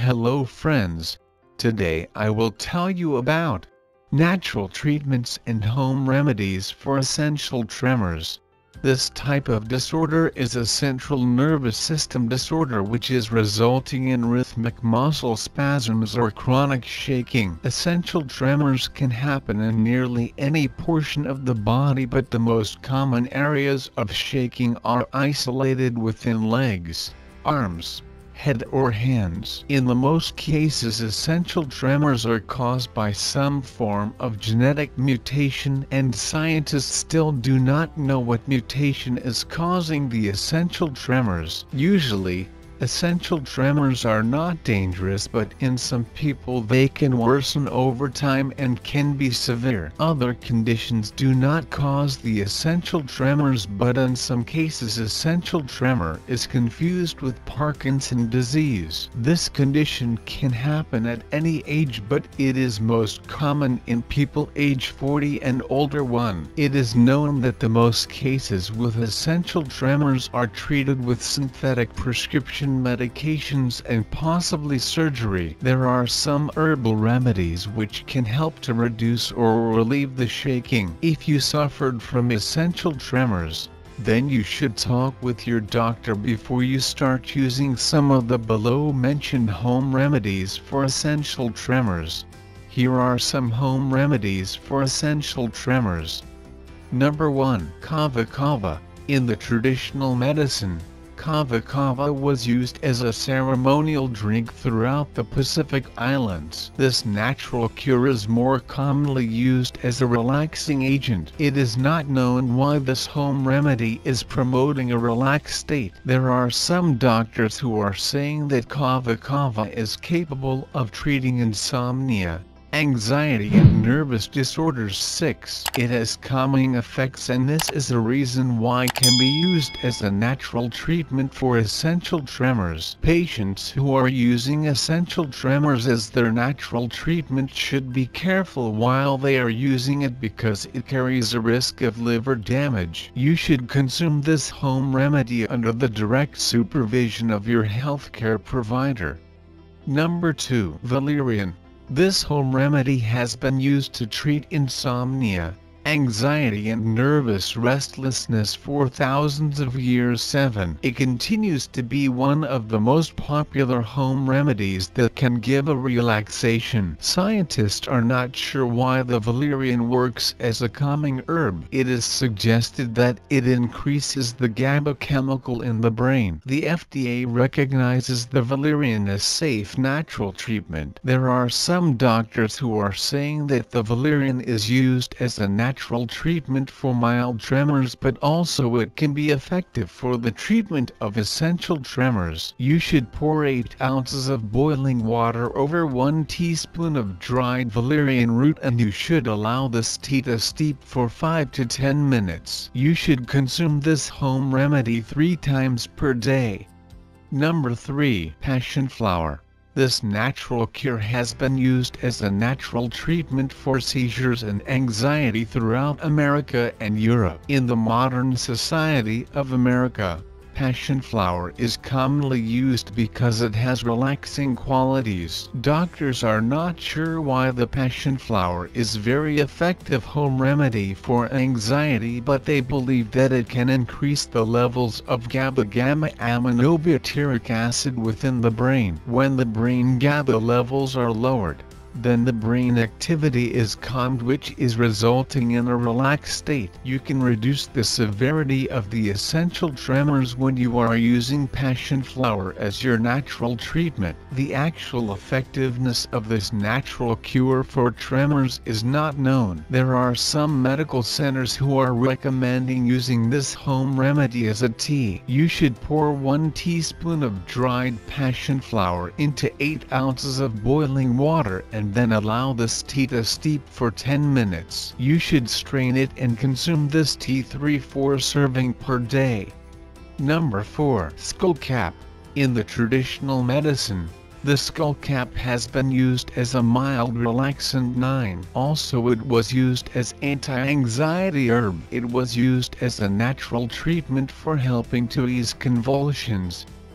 Hello friends. Today I will tell you about natural treatments and home remedies for essential tremors. This type of disorder is a central nervous system disorder which is resulting in rhythmic muscle spasms or chronic shaking. Essential tremors can happen in nearly any portion of the body, but the most common areas of shaking are isolated within legs, arms, head or hands. In the most cases, essential tremors are caused by some form of genetic mutation, and scientists still do not know what mutation is causing the essential tremors. Usually, essential tremors are not dangerous, but in some people they can worsen over time and can be severe. Other conditions do not cause the essential tremors, but in some cases essential tremor is confused with Parkinson's disease. This condition can happen at any age, but it is most common in people age 40 and older. It is known that the most cases with essential tremors are treated with synthetic prescription medications and possibly surgery. There are some herbal remedies which can help to reduce or relieve the shaking. If you suffered from essential tremors, then you should talk with your doctor before you start using some of the below mentioned home remedies for essential tremors. Here are some home remedies for essential tremors. Number 1. Kava Kava. In the traditional medicine, Kava Kava was used as a ceremonial drink throughout the Pacific Islands. This natural cure is more commonly used as a relaxing agent. It is not known why this home remedy is promoting a relaxed state. There are some doctors who are saying that Kava Kava is capable of treating insomnia, anxiety and nervous disorders. 6. It has calming effects, and this is a reason why it can be used as a natural treatment for essential tremors. Patients who are using essential tremors as their natural treatment should be careful while they are using it because it carries a risk of liver damage. You should consume this home remedy under the direct supervision of your healthcare provider. Number 2. Valerian. This home remedy has been used to treat insomnia, anxiety and nervous restlessness for thousands of years. 7. It continues to be one of the most popular home remedies that can give a relaxation. Scientists are not sure why the valerian works as a calming herb. It is suggested that it increases the GABA chemical in the brain. The FDA recognizes the valerian as safe natural treatment. There are some doctors who are saying that the valerian is used as a natural treatment for mild tremors, but also it can be effective for the treatment of essential tremors. You should pour 8 ounces of boiling water over 1 teaspoon of dried valerian root, and you should allow this tea to steep for 5 to 10 minutes. You should consume this home remedy 3 times per day. Number 3. Passion flower. This natural cure has been used as a natural treatment for seizures and anxiety throughout America and Europe. In the modern society of America, passion flower is commonly used because it has relaxing qualities. Doctors are not sure why the passion flower is very effective home remedy for anxiety, but they believe that it can increase the levels of GABA gamma-aminobutyric acid within the brain. When the brain GABA levels are lowered, then the brain activity is calmed, which is resulting in a relaxed state. You can reduce the severity of the essential tremors when you are using passion flower as your natural treatment. The actual effectiveness of this natural cure for tremors is not known. There are some medical centers who are recommending using this home remedy as a tea. You should pour 1 teaspoon of dried passion flower into 8 ounces of boiling water and then allow this tea to steep for 10 minutes. You should strain it and consume this tea 3-4 servings per day. Number 4. Skullcap. In the traditional medicine, the skullcap has been used as a mild relaxant. 9. Also, it was used as anti-anxiety herb. It was used as a natural treatment for helping to ease convulsions,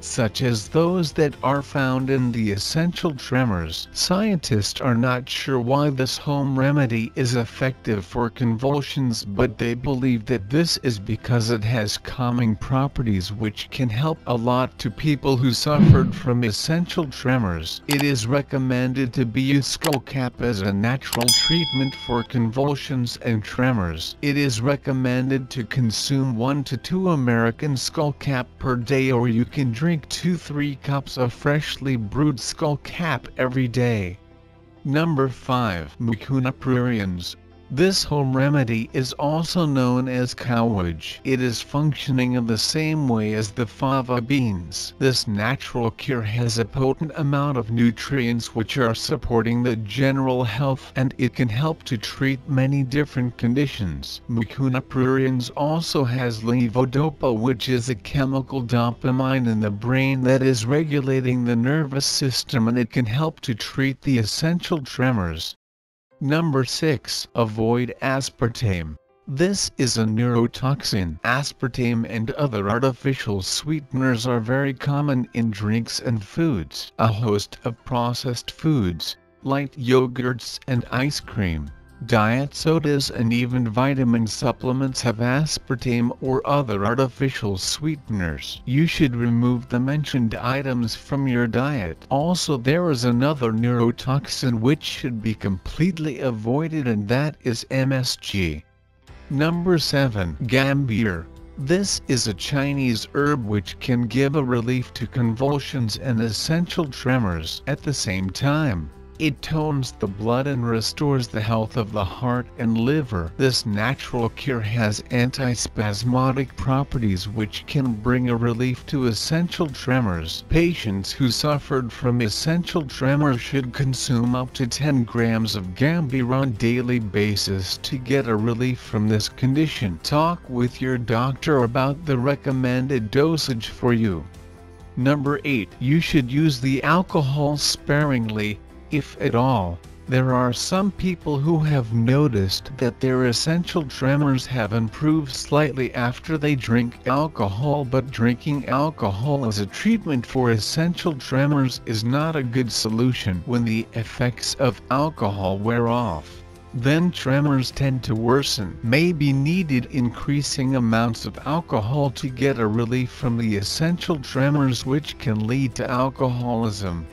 such as those that are found in the essential tremors. Scientists are not sure why this home remedy is effective for convulsions, but they believe that this is because it has calming properties which can help a lot to people who suffered from essential tremors. It is recommended to be used skullcap as a natural treatment for convulsions and tremors. It is recommended to consume 1 to 2 American skullcap per day, or you can drink 2-3 cups of freshly brewed skullcap every day. Number 5. Mucuna pruriens. This home remedy is also known as cowage. It is functioning in the same way as the fava beans. This natural cure has a potent amount of nutrients which are supporting the general health, and it can help to treat many different conditions. Mucuna pruriens also has levodopa, which is a chemical dopamine in the brain that is regulating the nervous system, and it can help to treat the essential tremors. Number 6. Avoid aspartame. This is a neurotoxin. Aspartame and other artificial sweeteners are very common in drinks and foods. A host of processed foods, light yogurts and ice cream, diet sodas and even vitamin supplements have aspartame or other artificial sweeteners. You should remove the mentioned items from your diet. Also, there is another neurotoxin which should be completely avoided, and that is MSG. Number 7. Gambir. This is a Chinese herb which can give a relief to convulsions and essential tremors at the same time. It tones the blood and restores the health of the heart and liver. This natural cure has antispasmodic properties which can bring a relief to essential tremors. Patients who suffered from essential tremors should consume up to 10 grams of Gambir on a daily basis to get a relief from this condition. Talk with your doctor about the recommended dosage for you. Number 8. You should use the alcohol sparingly, if at all. There are some people who have noticed that their essential tremors have improved slightly after they drink alcohol, but drinking alcohol as a treatment for essential tremors is not a good solution. When the effects of alcohol wear off, then tremors tend to worsen. May be needed increasing amounts of alcohol to get a relief from the essential tremors, which can lead to alcoholism.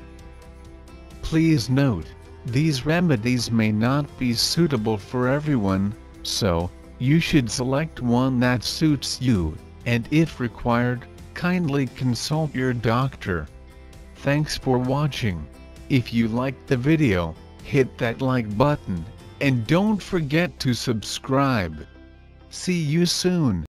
Please note, these remedies may not be suitable for everyone, so you should select one that suits you, and if required, kindly consult your doctor. Thanks for watching. If you liked the video, hit that like button, and don't forget to subscribe. See you soon.